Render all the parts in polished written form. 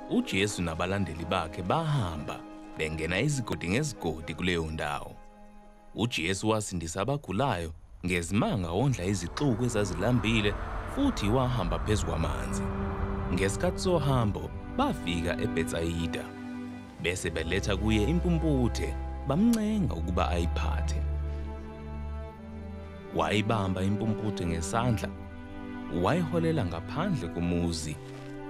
uJesu nabalandeli bakhe bahamba bengena izigodi ngezigodi kuleyo ndawo. uJesu wasindisa abagulayo ngezimanga wondla izixuku ezazilambile futhi wahamba phezu kwamanzi. Ngesikhathi sohambo bafika eBhetsayida bese beletha kuye impumputhe bamncenga ukuba ayiphathe. Wayibamba impumputhe ngesandla wayiholela ngaphandle komuzi.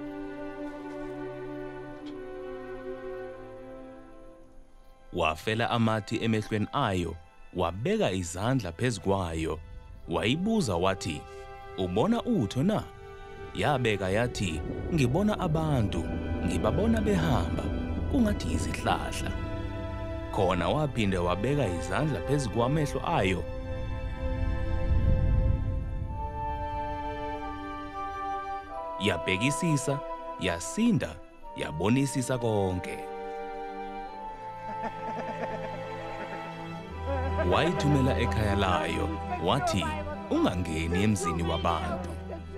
Wafela amathi emehlweni ayo wabeka izandla phezu kwayo wayibuza wathi, "Ubona utho na?" Yabeka yathi, "Ngibona abantu, ngibabona behamba kungathi izihlahla." Khona waphinde wabeka izandla phezu kwamehlo ayo yabhekisisa, yasinda, yabonisisa konke. Wayithumela ekhaya layo wathi, "Ungangeni emzini wabantu."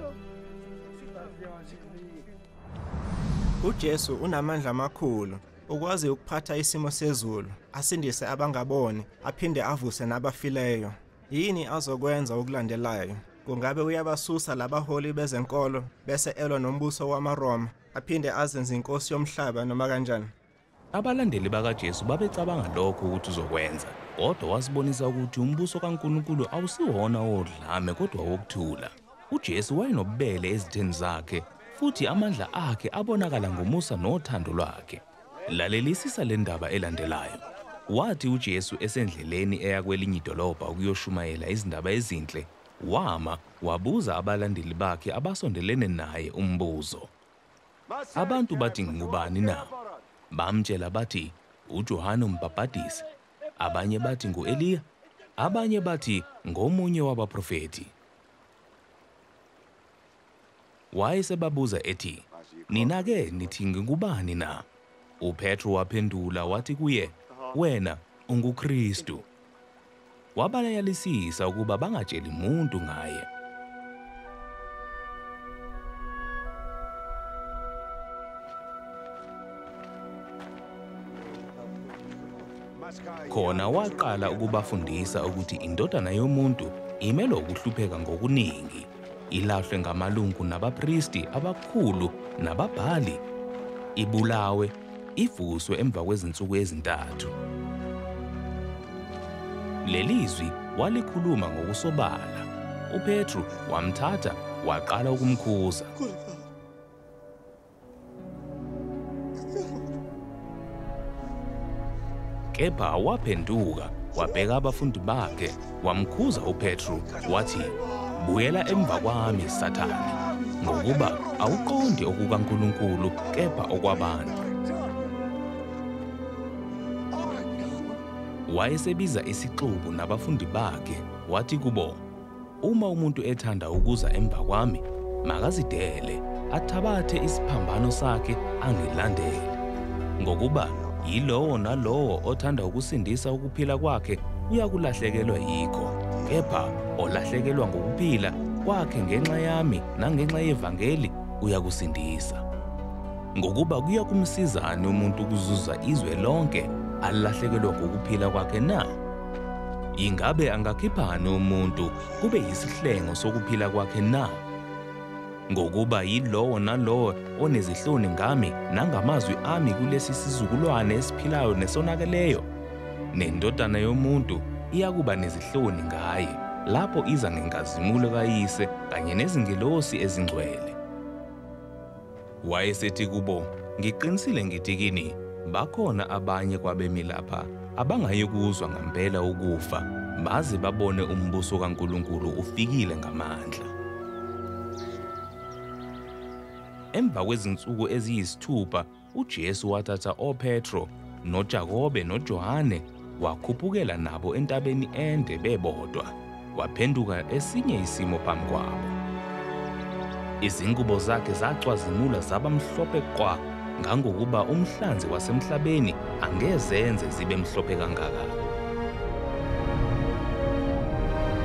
uJesu unamandla amakhulu ukwazi ukuphatha isimo sezulu, asindise abangaboni, aphinde avuse nabafileyo. Yini azokwenza ukulandelayo? Kungabe uyabasusa labaholi bezenkolo bese elwa nombuso wamaRoma, aphinde azenze inkosi yomhlaba noma kanjani? Abalandeli bakaJesu babecabanga lokho ukuthi uzokwenza, kodwa wasibonisa ukuthi umbuso kaNkulunkulu awusiwona wodlame kodwa wokuthula. uJesu wayenobubele ezitheni zakhe futhi amandla akhe abonakala ngomusa nothando lwakhe. Lalelisisa le ndaba elandelayo. Wathi uJesu esendleleni eya kwelinye idolobha ukuyoshumayela izindaba ezinhle, wama wabuza abalandeli bakhe abasondelene naye umbuzo. Abantu bathi ngubani na? Bamtshela bathi, "uJohane uMbhaphatisi." Abanye bathi ngu-Eliya, abanye bathi ngomunye wabaprofeti. Wayesebabuza ethi, "Nina-ke nithi ngingubani na?" uPetru waphendula wathi kuye, "Wena unguKristu." Wabayalisisa ukuba bangatsheli muntu ngaye. Khona waqala ukubafundisa ukuthi indodana yomuntu imelwe ukuhlupheka ngokuningi, ilahlwe ngamalungu nabapristi abakhulu nababhali, ibulawe, ivuswe emva kwezinsuku ezintathu. Lelizwi walikhuluma ngokusobala. uPetru wamthatha waqala ukumkhuza. Kepha waphenduka wabheka abafundi bakhe wamkhuza uPetru wathi, "Buyela emva kwami Sathane, ngokuba awuqondi okukaNkulunkulu kepha okwabantu." Wayesebiza isixuku nabafundi bakhe wathi kubo, "Uma umuntu ethanda ukuza emva kwami, makazidele, athabathe isiphambano sakhe angilandele. Ngokuba yilowo nalowo othanda ukusindisa ukuphila kwakhe uyakulahlekelwa yikho, kepha olahlekelwa ngokuphila kwakhe ngenxa yami nangenxa yevangeli uyakusindisa. Ngokuba kuyakumsizani umuntu ukuzuza izwe lonke alahlekelwa ngokuphila kwakhe na? Ingabe angakhiphani umuntu kube yisihlengo sokuphila kwakhe na? Ngokuba yilowo nalowo onezihloni ngami nangamazwi ami kulesi sizukulwane esiphilayo nesonakeleyo, nendodana yomuntu iyakuba nezihloni ngaye lapho iza ngenkazimulo kayise kanye nezingelosi ezingcwele." Wayesethi kubo, "Ngiqinisile ngithi kini, bakhona abanye kwabemi lapha abangayikuzwa ngempela ukufa baze babone umbuso kaNkulunkulu ufikile ngamandla." Emva kwezinsuku eziyisithupha uJesu wathatha oPetro noJakobe noJohane wakhuphukela nabo entabeni ende bebodwa, waphenduka esinye isimo phambi kwabo. Izingubo zakhe zacwazimula zaba mhlophe qwa ngangokuba umhlanzi wasemhlabeni angezenze zibe mhlophe kangaka.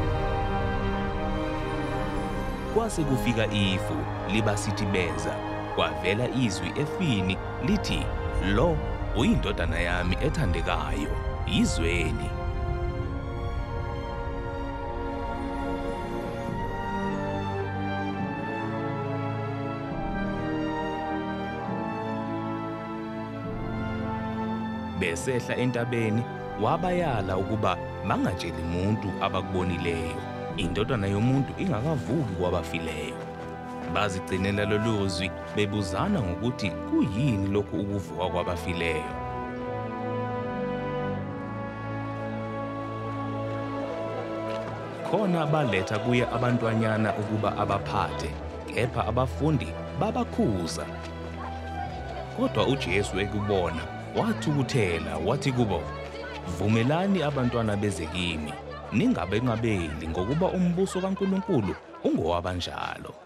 Kwase kufika ifu libasithibeza kwavela izwi efini lithi, "Lo uyindodana yami ethandekayo, izweni." Besehla entabeni wabayala ukuba bangatsheli umuntu abakubonileyo, indodana yomuntu ingakavuki kwabafileyo. Bazigcinela lolu zwi bebuzana ngokuthi kuyini lokhu ukuvuka kwabafileyo. Khona baletha kuye abantwanyana ukuba abaphathe, kepha abafundi babakhuza. Kodwa uJesu ekubona wathukuthela wathi kubo, "Vumelani abantwana beze kimi, ningabenqabeli ngokuba umbuso kaNkulunkulu ungowabanjalo.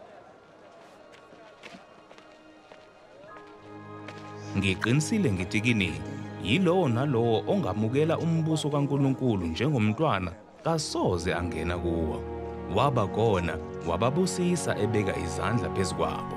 Ngiqinisile ngithi kini, yilowo nalowo ongamukela umbuso kaNkulunkulu njengomntwana kasoze angena kuwo." Waba khona wababusisa ebeka izandla phezu kwabo.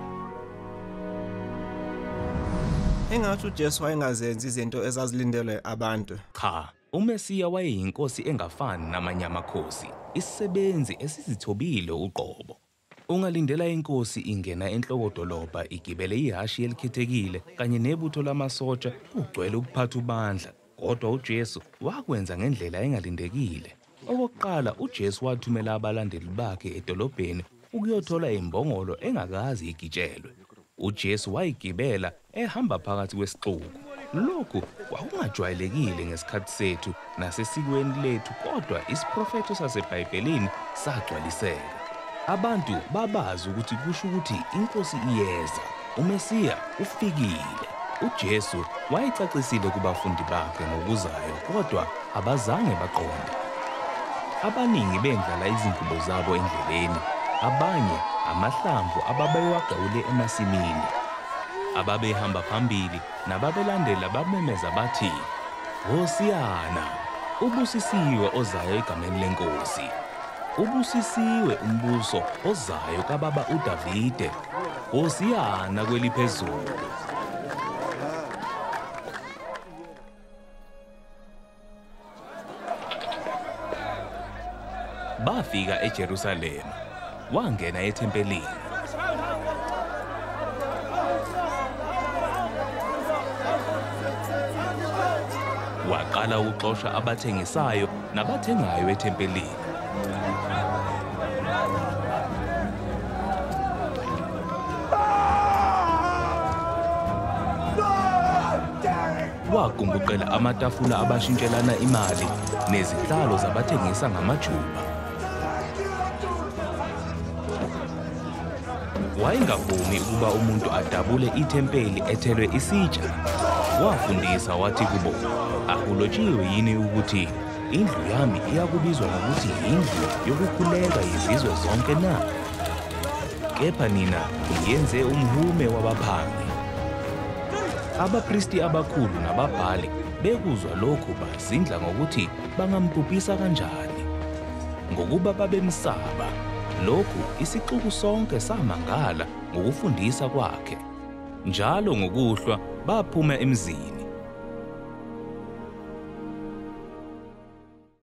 Engathi uJesu wayengazenzi izinto ezazilindelwe abantu. Cha, uMesiya wayeyinkosi engafani namanye amakhosi, isisebenzi esizithobile uqobo. Ungalindela inkosi ingena enhlokodolobha igibele ihhashi elikhethekile kanye nebutho lamasotsha kugcwele ukuphatha ubandla, kodwa uJesu wakwenza ngendlela engalindekile. Okokuqala, uJesu wathumela abalandeli bakhe edolobheni ukuyothola imbongolo engakazi igitshelwe. uJesu wayigibela ehamba phakathi kwesixuku. Lokhu kwakungajwayelekile ngesikhathi sethu nasesikweni lethu, kodwa isiprofetho saseBhayibhelini sagcwaliseka. Abantu babazi ukuthi kusho ukuthi inkosi iyeza, uMesiya ufikile. uJesu wayecacisile kubafundi bakhe ngokuzayo, kodwa abazange baqonde. Abaningi bendlala izingubo zabo endleleni, abanye amahlamvu ababewagawule emasimini. Ababehamba phambili nababelandela bamemeza bathi, "Hosiyana, ubusisiwe ozayo egameni lenkosi. Ubusisiwe umbuso ozayo kababa uDavide. Hosiyana kweliphezulu." Bafika eJerusalema, wangena ethempelini. Waqala ukuxosha abathengisayo nabathengayo ethempelini. Wagumbuqela amatafula abashintshelana imali nezihlalo zabathengisa ngamajuba. Wayengavumi ukuba umuntu adabule ithempeli ethelwe isitsha. Wafundisa wathi kubo, "Akulotshiwe yini ukuthi indlu yami iyakubizwa ngokuthi indlu yokukhuleka yizizwe zonke na? Kepha nina yenze umhume wabaphangi." Abapristi abakhulu nababhali bekuzwa lokhu bazindla ngokuthi bangamphuphisa kanjani. Ngokuba babemsaba, lokhu isixuku sonke samangala ngokufundisa kwakhe. Njalo ngokuhlwa baphuma emzini.